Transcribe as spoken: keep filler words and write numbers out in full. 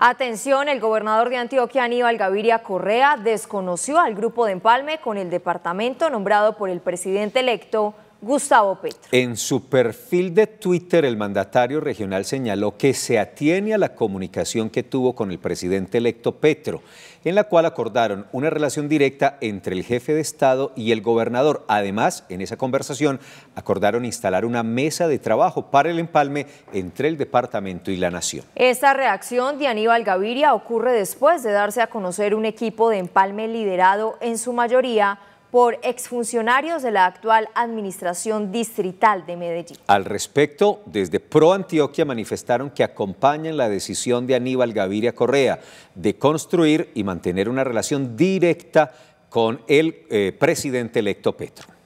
Atención, el gobernador de Antioquia, Aníbal Gaviria Correa, desconoció al grupo de empalme con el departamento nombrado por el presidente electo, Gustavo Petro. En su perfil de Twitter, el mandatario regional señaló que se atiene a la comunicación que tuvo con el presidente electo Petro, en la cual acordaron una relación directa entre el jefe de Estado y el gobernador. Además, en esa conversación acordaron instalar una mesa de trabajo para el empalme entre el departamento y la nación. Esta reacción de Aníbal Gaviria ocurre después de darse a conocer un equipo de empalme liderado en su mayoría por exfuncionarios de la actual administración distrital de Medellín. Al respecto, desde Pro Antioquia manifestaron que acompañan la decisión de Aníbal Gaviria Correa de construir y mantener una relación directa con el eh, presidente electo Petro.